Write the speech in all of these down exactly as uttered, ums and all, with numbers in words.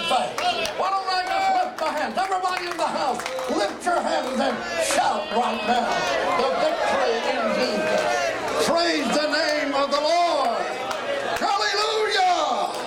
faith. Why don't I just lift my hands? Everybody in the house, lift your hands and shout right now the victory in Jesus. Praise the name of the Lord. Hallelujah.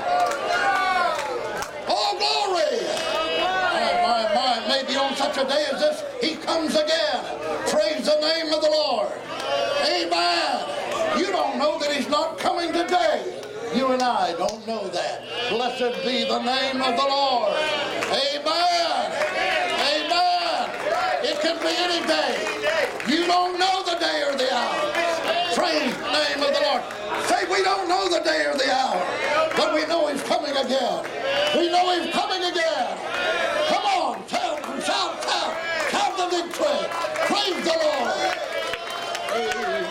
Oh, glory. My, my, my, maybe on such a day as this, he comes again. Praise the name of the Lord. Amen. You don't know that he's not coming today. You and I don't know that. Blessed be the name of the Lord. Amen. Amen. It can be any day. You don't know the day or the hour. Praise the name of the Lord. Say, we don't know the day or the hour, but we know he's coming again. We know he's coming again. Come on, tell, shout, shout, shout the victory. Praise the Lord. Amen.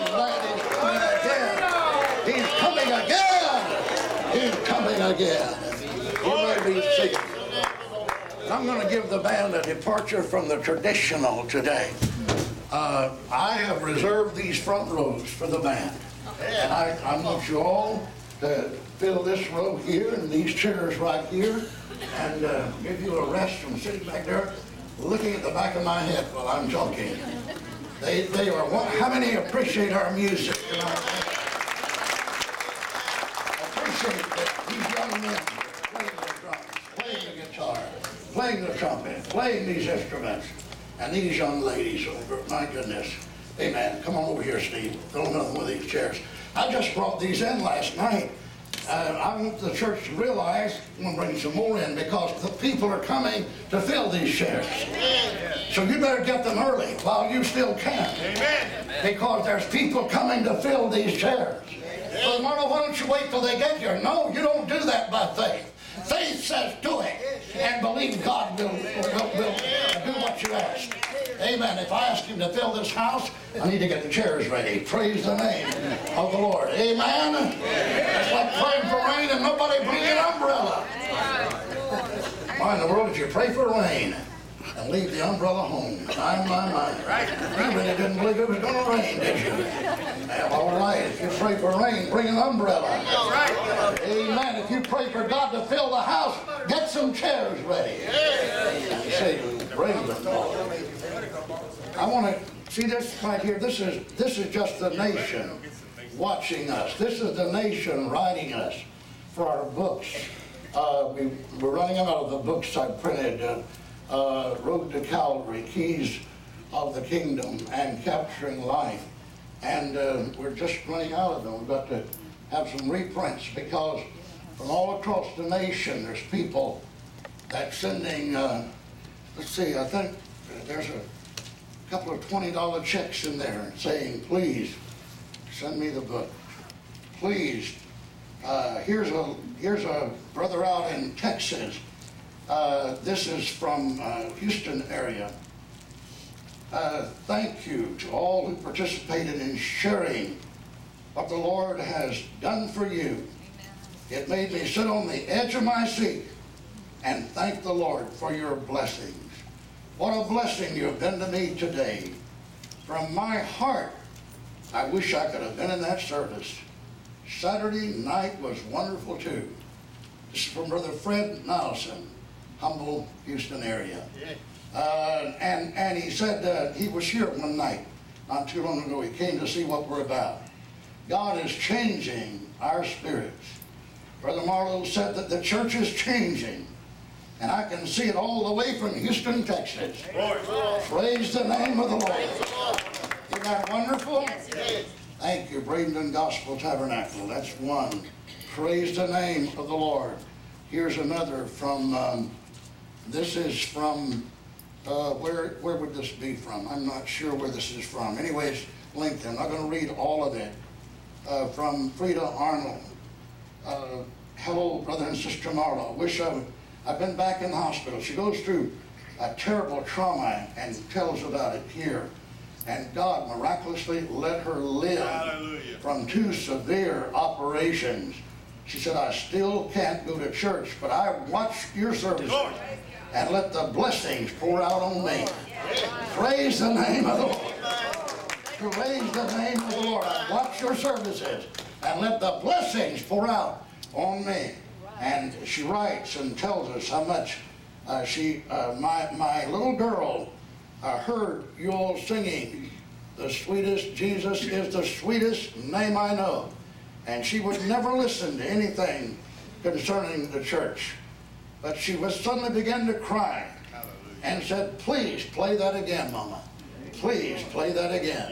He's coming again. He's coming again. He's coming again. You may be seated. I'm going to give the band a departure from the traditional today. Uh, I have reserved these front rows for the band. And I, I want you all to fill this row here and these chairs right here and uh, give you a rest from sitting back there looking at the back of my head while I'm talking. They, they are, how many appreciate our music? You know? Appreciate that these young men playing the drums, playing the guitar, playing the trumpet, playing these instruments, and these young ladies over, my goodness. Amen. Come on over here, Steve. Fill another one of these chairs. I just brought these in last night. Uh, I want the church to realize, I'm going to bring some more in because the people are coming to fill these chairs. So you better get them early while you still can. Because there's people coming to fill these chairs. So Marla, why don't you wait till they get here? No, you don't do that by faith. Faith says do it. And believe God will, will, will do what you ask. Amen. If I ask him to fill this house, I need to get the chairs ready. Praise the name of the Lord. Amen. It's like praying for rain and nobody bring an umbrella. Why in the world did you pray for rain and leave the umbrella home? My, my, my. You really didn't believe it was going to rain, did you? Well, all right. If you pray for rain, bring an umbrella. Amen. If you pray for God to fill the house, get some chairs ready. And say, bring them, Lord. I want to see this right here. This is this is just the nation watching us. This is the nation writing us for our books. Uh, we, we're running out of the books I printed. Uh, uh, Road to Calvary, Keys of the Kingdom, and Capturing Life. And uh, we're just running out of them. We've got to have some reprints because from all across the nation, there's people that's sending. Uh, let's see. I think there's a couple of twenty dollar checks in there saying, please send me the book. Please, uh, here's a here's a brother out in Texas. Uh, this is from uh, Houston area. Uh, thank you to all who participated in sharing what the Lord has done for you. It made me sit on the edge of my seat and thank the Lord for your blessings. What a blessing you have been to me today. From my heart, I wish I could have been in that service. Saturday night was wonderful too. This is from Brother Fred Nelson, Humble, Houston area. Uh, and, and he said uh, he was here one night, not too long ago. He came to see what we're about. God is changing our spirits. Brother Marlowe said that the church is changing. And I can see it all the way from Houston, Texas. Praise the name of the Lord. Isn't that wonderful? Thank you, Bradenton Gospel Tabernacle. That's one. Praise the name of the Lord. Here's another from, um, this is from, uh, where, where would this be from? I'm not sure where this is from. Anyways, linked. I'm not going to read all of it. Uh, from Frida Arnold. Uh, hello, brother and sister Marla. Wish I would. I've been back in the hospital. She goes through a terrible trauma and tells about it here. And God miraculously let her live. Hallelujah. From two severe operations. She said, I still can't go to church, but I watch your services and let the blessings pour out on me. Praise the name of the Lord. Praise the name of the Lord. I watch your services and let the blessings pour out on me. And she writes and tells us how much uh, she, uh, my, my little girl uh, heard you all singing, "The sweetest, Jesus is the sweetest name I know." And she would never listen to anything concerning the church. But she was suddenly began to cry and said, "Please play that again, Mama. Please play that again.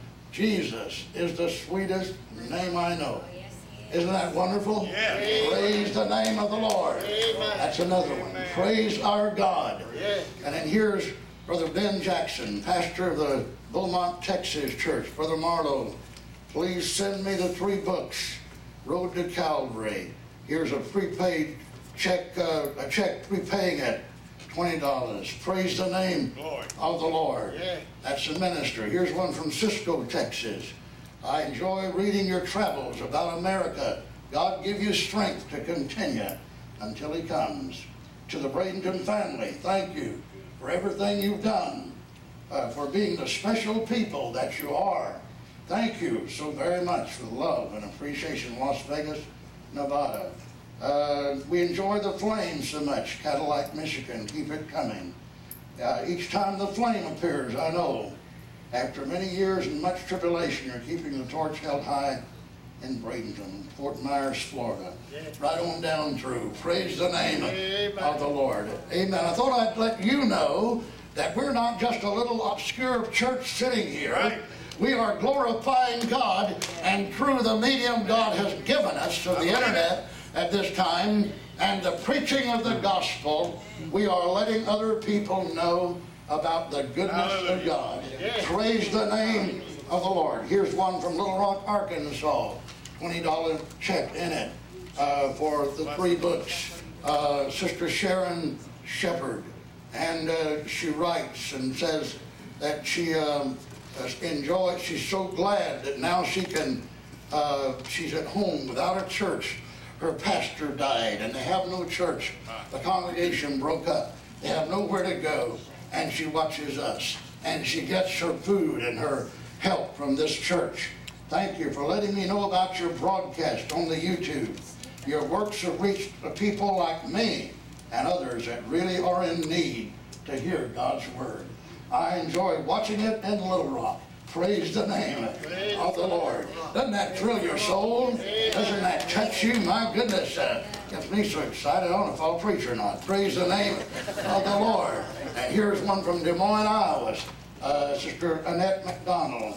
Jesus is the sweetest name I know." Isn't that wonderful? Yeah. Praise the name of the Lord. Amen. That's another one. Amen. Praise our God. Yeah. And then here's Brother Ben Jackson, pastor of the Beaumont, Texas church. Brother Marlowe, please send me the three books, Road to Calvary. Here's a prepaid check, uh, a check prepaying it, twenty dollars. Praise the name Lord. of the Lord. Yeah. That's the minister. Here's one from Cisco, Texas. "I enjoy reading your travels about America. God give you strength to continue until He comes." To the Bradenton family, thank you for everything you've done, uh, for being the special people that you are. Thank you so very much for the love and appreciation. Las Vegas, Nevada. Uh, we enjoy the flame so much. Cadillac, Michigan. Keep it coming. Uh, each time the flame appears, I know, after many years and much tribulation, you're keeping the torch held high in Bradenton, Fort Myers, Florida. Right on down through. Praise the name Amen. of the Lord. Amen. I thought I'd let you know that we're not just a little obscure church sitting here. Right. We are glorifying God, and through the medium God has given us of the internet at this time and the preaching of the gospel, we are letting other people know about the goodness Hallelujah. of God. Yes. Praise the name of the Lord. Here's one from Little Rock, Arkansas. twenty dollar check in it uh, for the three books. Uh, Sister Sharon Shepherd. And uh, she writes and says that she um, enjoys, she's so glad that now she can, uh, she's at home without a church. Her pastor died and they have no church. The congregation broke up. They have nowhere to go. And she watches us. And she gets her food and her help from this church. Thank you for letting me know about your broadcast on the YouTube. Your works have reached people like me and others that really are in need to hear God's word. I enjoy watching it in Little Rock. Praise the name of the Lord. Doesn't that thrill your soul? Doesn't that touch you? My goodness, uh, gets me so excited. I don't know if I'll preach or not. Praise the name of the Lord. And here's one from Des Moines, Iowa. Uh, Sister Annette McDonald.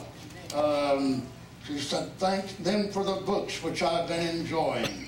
Um, she said, "Thanks them for the books which I've been enjoying,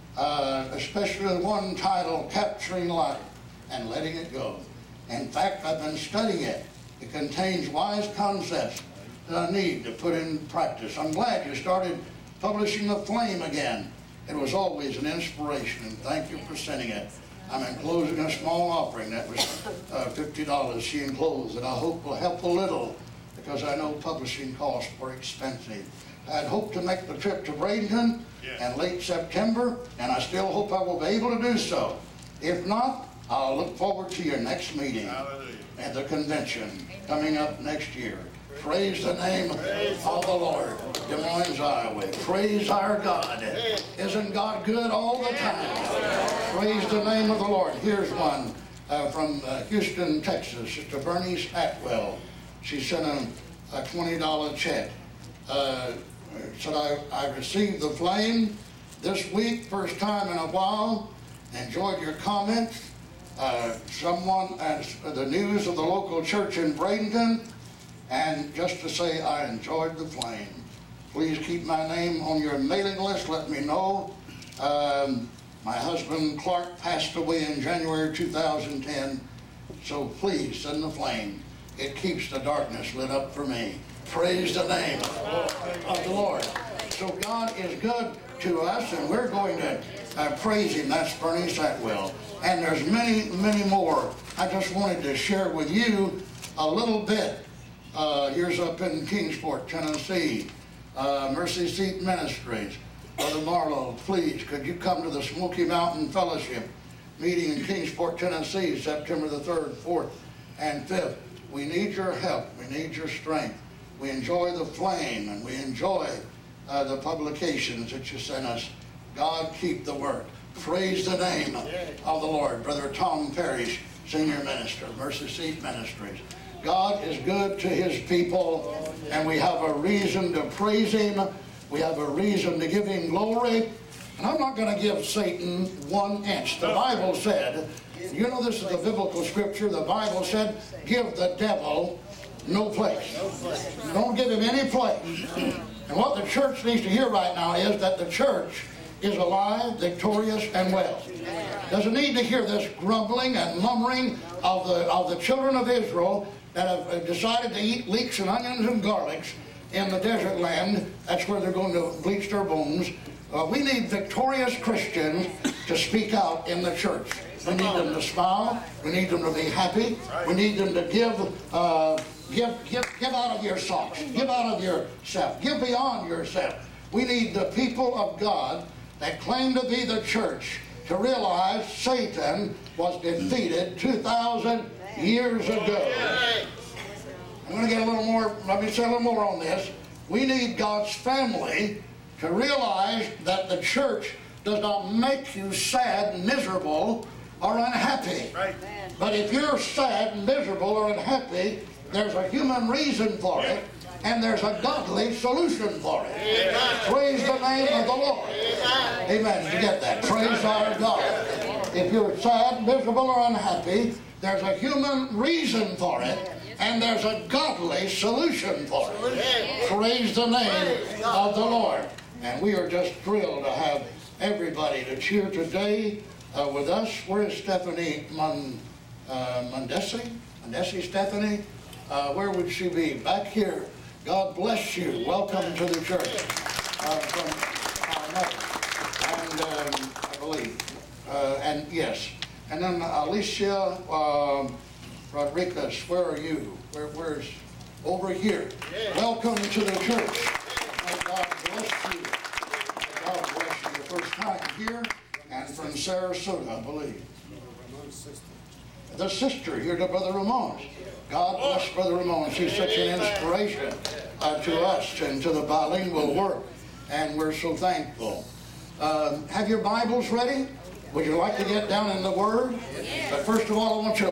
uh, especially the one titled Capturing Life and Letting It Go. In fact, I've been studying it. It contains wise concepts that I need to put in practice. I'm glad you started publishing The Flame again. It was always an inspiration, and thank you for sending it. I'm enclosing a small offering that was uh, fifty dollars she enclosed, that I hope will help a little, because I know publishing costs were expensive. I'd hoped to make the trip to Bradenton in late September, and I still hope I will be able to do so. If not, I'll look forward to your next meeting Hallelujah. at the convention coming up next year. Praise the name of the Lord. Des Moines, Iowa. Praise our God. Isn't God good all the time? Praise the name of the Lord. Here's one uh, from uh, Houston, Texas. Sister Bernice Atwell. She sent a, a twenty dollar check. Uh, said, I, I received the flame this week, first time in a while. Enjoyed your comments. Uh, someone, uh, the news of the local church in Bradenton. And just to say, I enjoyed the flame. Please keep my name on your mailing list. Let me know. Um, my husband, Clark, passed away in January two thousand ten. So please send the flame. It keeps the darkness lit up for me. Praise the name of the Lord. So God is good to us, and we're going to uh, praise Him. That's Bernice Atwell. And there's many, many more. I just wanted to share with you a little bit. Uh, here's up in Kingsport, Tennessee, uh, Mercy Seat Ministries. Brother Marlowe, please, could you come to the Smoky Mountain Fellowship meeting in Kingsport, Tennessee, September the third, fourth, and fifth. We need your help. We need your strength. We enjoy the flame, and we enjoy uh, the publications that you sent us. God keep the work. Praise the name of the Lord. Brother Tom Parrish, Senior Minister, Mercy Seat Ministries. God is good to His people, and we have a reason to praise Him. We have a reason to give Him glory. And I'm not going to give Satan one inch. The Bible said, you know this is a biblical scripture, the Bible said, give the devil no place. Don't give him any place. And what the church needs to hear right now is that the church is alive, victorious, and well. Doesn't need to hear this grumbling and murmuring of the, of the children of Israel that have decided to eat leeks and onions and garlics in the desert land. That's where they're going to bleach their bones. Uh, we need victorious Christians to speak out in the church. We need them to smile. We need them to be happy. We need them to give, uh, give, give, give out of your socks. Give out of yourself. Give beyond yourself. We need the people of God that claim to be the church to realize Satan was defeated two thousand years ago. I'm going to get a little more, let me say a little more on this. We need God's family to realize that the church does not make you sad, miserable, or unhappy. Right. But if you're sad, miserable, or unhappy, there's a human reason for it, and there's a godly solution for it. Amen. Praise the name of the Lord. Amen. Amen. Did you get that? Praise our God. If you're sad, miserable, or unhappy, there's a human reason for it, and there's a godly solution for it. Praise the name of the Lord. And we are just thrilled to have everybody to cheer today uh, with us. Where is Stephanie Mon, uh, Mondesi? Mondesi, Stephanie? Uh, where would she be? Back here. God bless you. Welcome to the church uh, from our mother. And um, I believe. Uh, and yes. And then Alicia uh, Rodriguez, where are you? Where, where's over here? Welcome to the church. May God bless you. God bless you. The first time here, and from Sarasota, I believe. The sister here to Brother Ramon. God bless Brother Ramon. She's such an inspiration uh, to us and to the bilingual work, and we're so thankful. Uh, have your Bibles ready? Would you like to get down in the Word? But first of all, I want you to